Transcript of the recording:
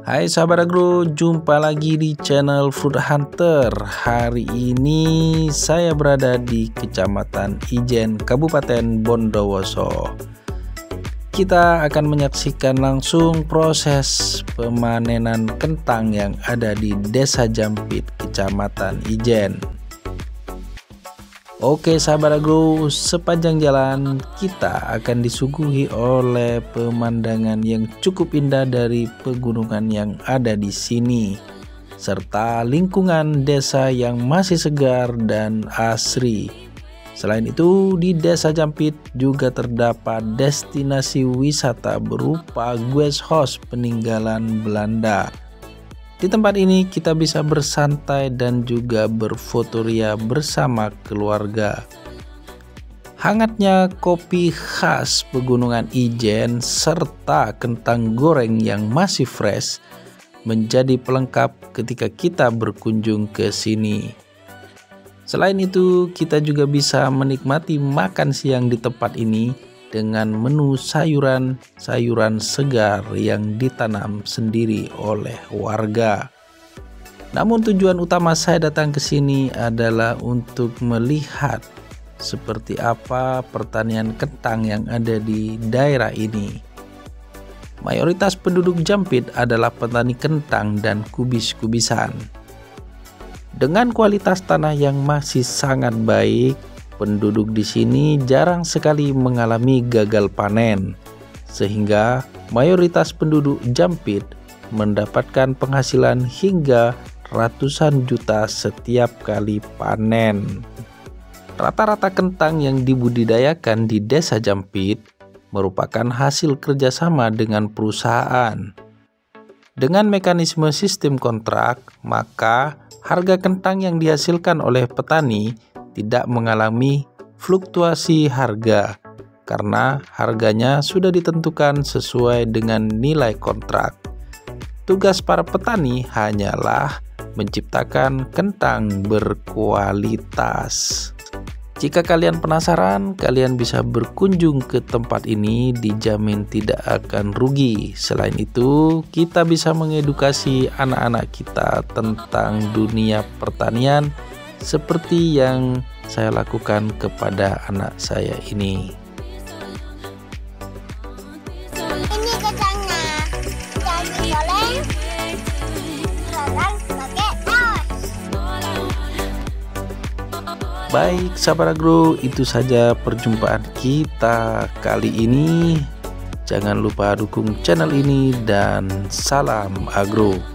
Hai sahabat agro, jumpa lagi di channel Fruit Hunter. Hari ini saya berada di Kecamatan Ijen, Kabupaten Bondowoso. Kita akan menyaksikan langsung proses pemanenan kentang yang ada di Desa Jampit, Kecamatan Ijen. Oke sahabat agro, sepanjang jalan kita akan disuguhi oleh pemandangan yang cukup indah dari pegunungan yang ada di sini, serta lingkungan desa yang masih segar dan asri. Selain itu, di Desa Jampit juga terdapat destinasi wisata berupa guest house peninggalan Belanda. Di tempat ini kita bisa bersantai dan juga berfotoria bersama keluarga. Hangatnya kopi khas Pegunungan Ijen serta kentang goreng yang masih fresh menjadi pelengkap ketika kita berkunjung ke sini. Selain itu, kita juga bisa menikmati makan siang di tempat ini dengan menu sayuran segar yang ditanam sendiri oleh warga. Namun tujuan utama saya datang ke sini adalah untuk melihat seperti apa pertanian kentang yang ada di daerah ini. Mayoritas penduduk Jampit adalah petani kentang dan kubis-kubisan. Dengan kualitas tanah yang masih sangat baik, penduduk di sini jarang sekali mengalami gagal panen, sehingga mayoritas penduduk Jampit mendapatkan penghasilan hingga ratusan juta setiap kali panen. Rata-rata kentang yang dibudidayakan di Desa Jampit merupakan hasil kerjasama dengan perusahaan. Dengan mekanisme sistem kontrak, maka harga kentang yang dihasilkan oleh petani tidak mengalami fluktuasi harga karena harganya sudah ditentukan sesuai dengan nilai kontrak. Tugas para petani hanyalah menciptakan kentang berkualitas. Jika kalian penasaran, kalian bisa berkunjung ke tempat ini, dijamin tidak akan rugi. Selain itu, kita bisa mengedukasi anak-anak kita tentang dunia pertanian seperti yang saya lakukan kepada anak saya ini. Ini kacangnya, jadi boleh pakai daun. Baik sahabat agro, itu saja perjumpaan kita kali ini. Jangan lupa dukung channel ini dan salam agro.